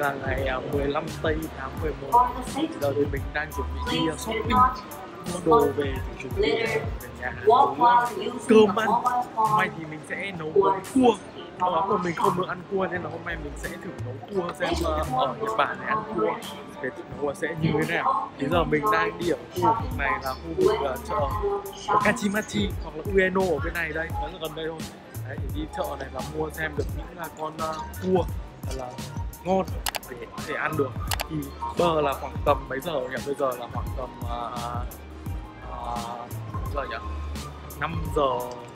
là ngày 15 tây tháng 11. Giờ thì mình đang chuẩn bị đi shopping, mua đồ về để chuẩn bị về nhà hàng nấu cơm ăn. Hôm nay thì mình sẽ nấu món cua. Lâu lắm rồi mình không được ăn cua nên là hôm nay mình sẽ thử nấu cua xem ở Nhật Bản này ăn cua để nấu sẽ như thế nào. Bây giờ mình đang đi ở khu vực này là khu vực chợ Okachimachi hoặc là Ueno ở bên này đây, nó gần đây thôi. Đấy, thì đi chợ này và mua xem được những con cua là ngon để ăn được. Thì giờ là khoảng tầm mấy giờ nhỉ? Bây giờ là khoảng tầm giờ nhỉ? 5 giờ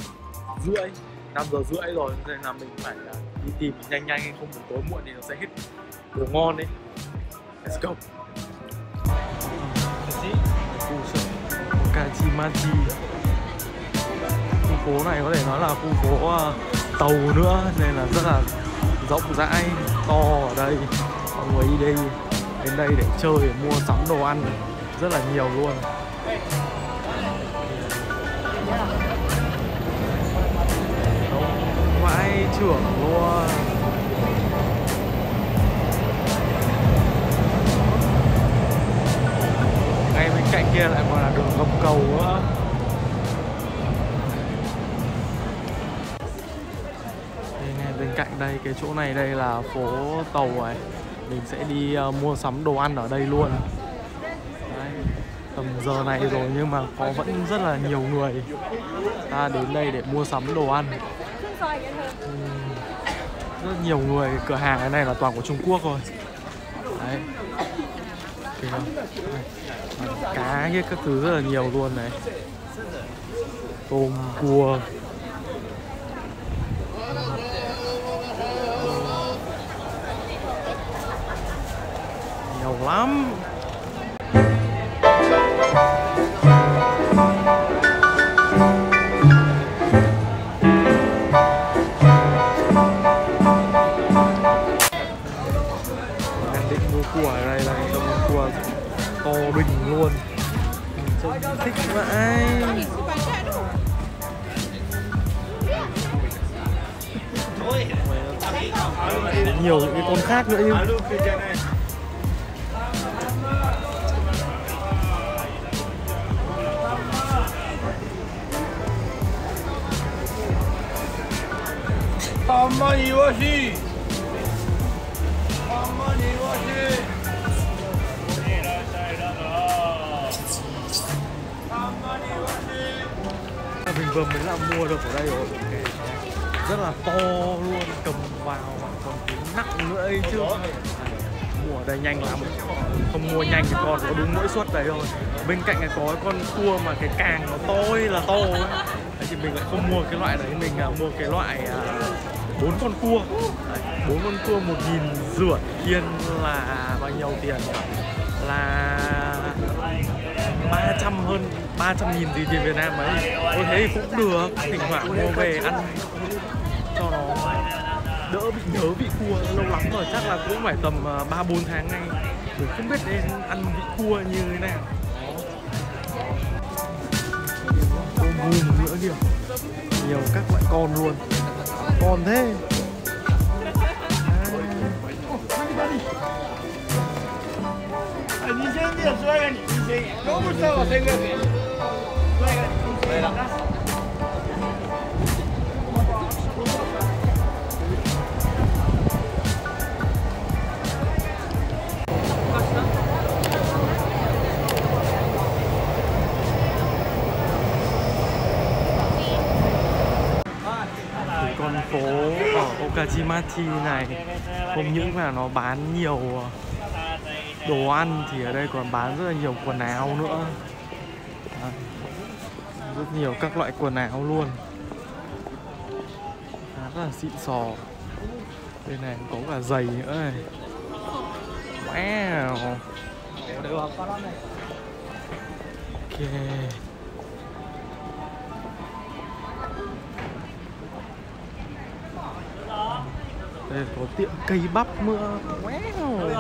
rưỡi rồi, nên là mình phải đi tìm nhanh nhanh, không thì tối muộn thì nó sẽ hết đồ ngon đấy. Let's go. Khu chợ Okachimachi. Khu phố này có thể nói là khu phố tàu nữa nên là rất là rộng rãi, to ở đây. Mọi người đi đến đây để chơi, để mua sắm đồ ăn rất là nhiều luôn. Vãi trưởng luôn. Ngay bên cạnh kia lại còn là đường gầm cầu nữa. Ngay bên cạnh đây, cái chỗ này đây là phố tàu này. Mình sẽ đi mua sắm đồ ăn ở đây luôn. Đấy, tầm giờ này rồi nhưng mà vẫn rất là nhiều người ta đến đây để mua sắm đồ ăn. Rất nhiều người, cửa hàng cái này là toàn của Trung Quốc rồi. Đấy. Cá với các thứ rất là nhiều luôn này. Tôm, cua. Nhiều lắm. Cua ở đây là trông cua to đỉnh luôn, trông thích vãi. Nhiều những cái con khác nữa nhưng mình vừa mới là mua được ở đây rồi. Rất là to luôn, cầm vào còn tính nặng nữa ấy chứ. Mua ở đây nhanh lắm, không mua nhanh thì còn có đúng mỗi suất đấy thôi. Bên cạnh này có cái con cua mà cái càng nó to ơi là to ấy. Đấy, thì mình lại không mua cái loại đấy, mình mua cái loại 4 con cua. 4 con cua 1.500 Yên là bao nhiêu tiền? Là 300.000 gì tiền Việt Nam ấy. Tôi thấy thì cũng được, thỉnh thoảng mua về ăn cho nó đỡ bị nhớ vị cua. Lâu lắm rồi, chắc là cũng phải tầm 3-4 tháng nay mình không biết đến ăn vị cua như thế nào. Tôm hùm nữa kìa, nhiều các loại con luôn, con thế. Con phố ở Okachimachi này không những là nó bán nhiều đồ ăn thì ở đây còn bán rất là nhiều quần áo nữa. Rất nhiều các loại quần áo luôn, rất là xịn sò. Bên này có cả giày nữa này. Wow. Ok. Đây có tiệm cây bắp nữa. Wow.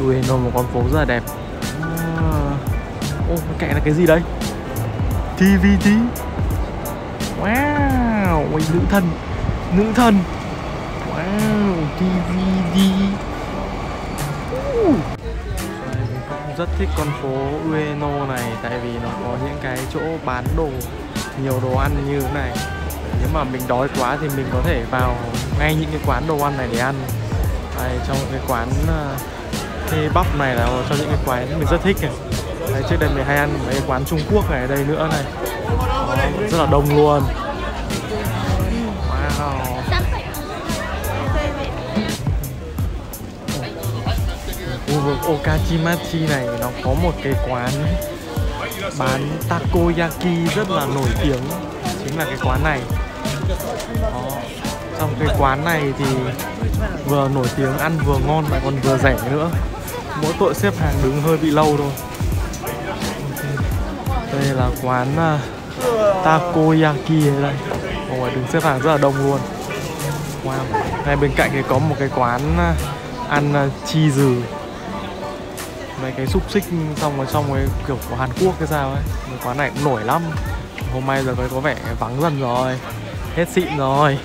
Ueno, một con phố rất là đẹp. Ô, bên cạnh là cái gì đấy? TVT. Wow, ôi, nữ thần. Wow, TVT. Mình cũng rất thích con phố Ueno này, tại vì nó có những cái chỗ bán đồ, nhiều đồ ăn như thế này. Nếu mà mình đói quá thì mình có thể vào ngay những cái quán đồ ăn này để ăn. Đây, trong cái quán kebab này là một trong những cái quán mình rất thích này. Đấy, trước đây mình hay ăn mấy cái quán Trung Quốc này ở đây nữa này. Đó, rất là đông luôn. Wow. Khu vực Okachimachi này nó có một cái quán bán takoyaki rất là nổi tiếng, chính là cái quán này. Đó. Trong cái quán này thì vừa nổi tiếng, ăn vừa ngon lại còn vừa rẻ nữa. Mỗi tội xếp hàng đứng hơi bị lâu thôi. Đây là quán takoyaki ở đây. Ôi, đứng xếp hàng rất là đông luôn. Wow. Ngay bên cạnh thì có một cái quán ăn cheese, mấy cái xúc xích xong cái kiểu của Hàn Quốc cái sao ấy. Cái quán này cũng nổi lắm. Hôm nay giờ có vẻ vắng dần rồi, hết xịn rồi.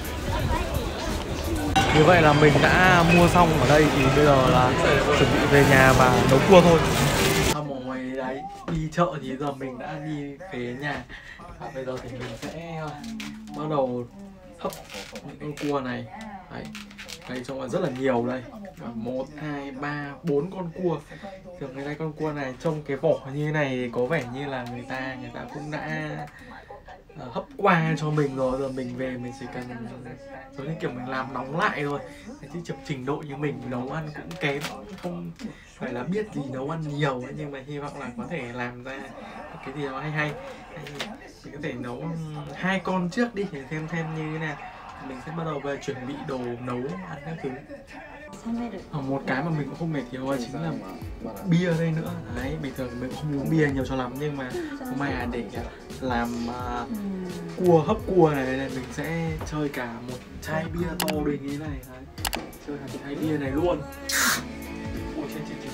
Như vậy là mình đã mua xong ở đây, thì bây giờ là chuẩn bị về nhà và nấu cua thôi. Xong ở ngoài đấy đi chợ thì giờ mình đã đi về nhà. Và bây giờ thì mình sẽ bắt đầu hấp những con cua này. Đấy, đây trông là rất là nhiều đây. 1, 2, 3, 4 con cua. Thường cái này con cua này trông cái vỏ như thế này thì có vẻ như là người ta cũng đã hấp qua cho mình rồi. Giờ mình về mình chỉ cần giống như kiểu mình làm nóng lại thôi. Chứ trình độ như mình nấu ăn cũng kém, không phải là biết gì nấu ăn nhiều ấy, nhưng mà hy vọng là có thể làm ra cái gì đó hay. Mình có thể nấu 2 con trước đi để xem như thế nào. Mình sẽ bắt đầu về chuẩn bị đồ nấu ăn các thứ. Một cái mà mình cũng không thể thiếu chính là bia đây nữa. Đấy, bình thường mình không uống bia nhiều cho lắm, nhưng mà hôm nay để làm hấp cua này mình sẽ chơi cả một chai bia to đến như thế này. Đấy, chơi cả chai bia này luôn. Ôi,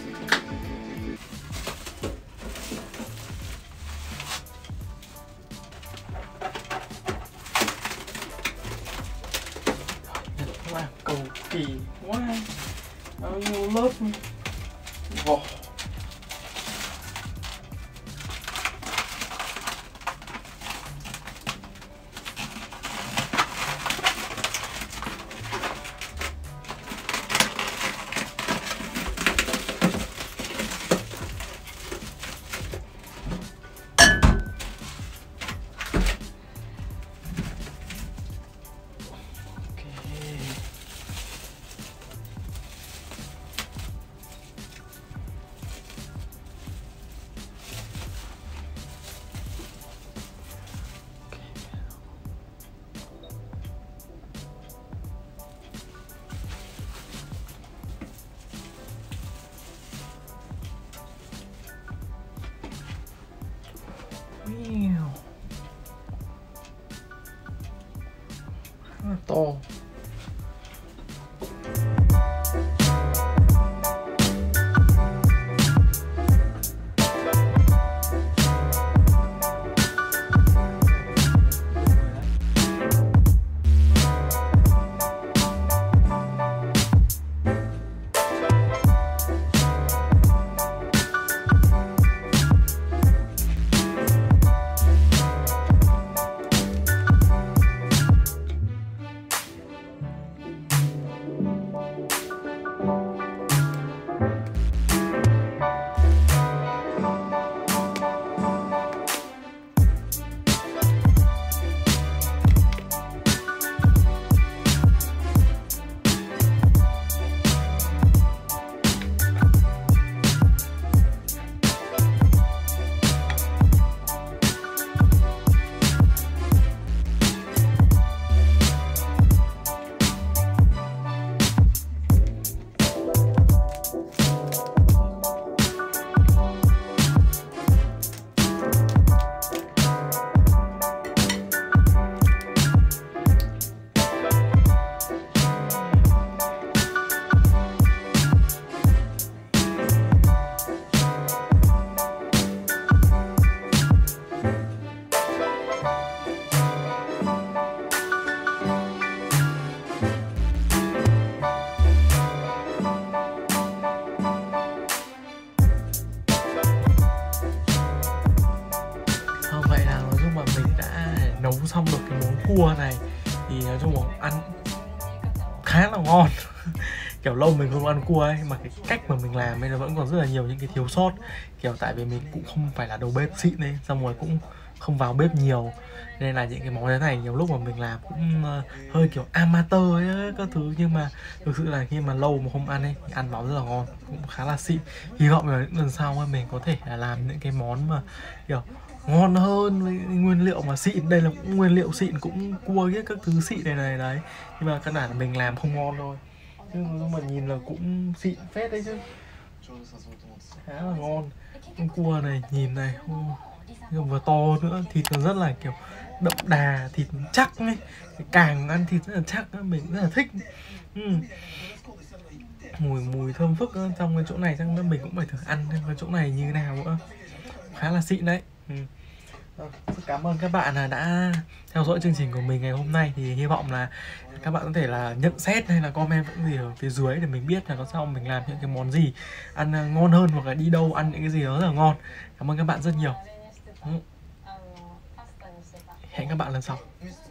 cầu kỳ quá, bao nhiêu lớp vỏ. Rất là to. cua này thì nói chung là ăn khá là ngon. Kiểu lâu mình không ăn cua ấy, mà cái cách mà mình làm ấy nó vẫn còn rất là nhiều những cái thiếu sót. Kiểu tại vì mình cũng không phải là đầu bếp xịn ấy, xong rồi cũng không vào bếp nhiều, nên là những cái món thế này nhiều lúc mà mình làm cũng hơi kiểu amateur ấy các thứ. Nhưng mà thực sự là khi mà lâu mà không ăn ấy, ăn vào rất là ngon, cũng khá là xịn. Hy vọng là những lần sau mình có thể là làm những cái món mà kiểu ngon hơn với nguyên liệu mà xịn. Đây là cũng nguyên liệu xịn, cũng cua với các thứ xịn này đấy, nhưng mà căn bản là mình làm không ngon thôi. Nhưng mà nhìn là cũng xịn phết đấy chứ, khá là ngon. Con cua này nhìn này, vừa to nữa, thịt còn rất là kiểu đậm đà, thịt chắc ấy, càng ăn thịt rất là chắc, mình rất là thích. Mùi thơm phức trong cái chỗ này, chắc mình cũng phải thử ăn cái chỗ này như thế nào nữa, khá là xịn đấy. Rất cảm ơn các bạn là đã theo dõi chương trình của mình ngày hôm nay. Thì hy vọng là các bạn có thể là nhận xét hay là comment những gì ở phía dưới để mình biết là có sau mình làm những cái món gì ăn ngon hơn, hoặc là đi đâu ăn những cái gì đó rất là ngon. Cảm ơn các bạn rất nhiều. Hẹn các bạn lần sau.